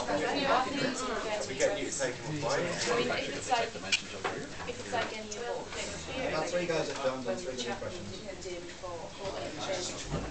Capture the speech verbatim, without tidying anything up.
We get you taking one by. I mean, if it's like, if it's like any of things here, That's three guys have done, that's three good questions.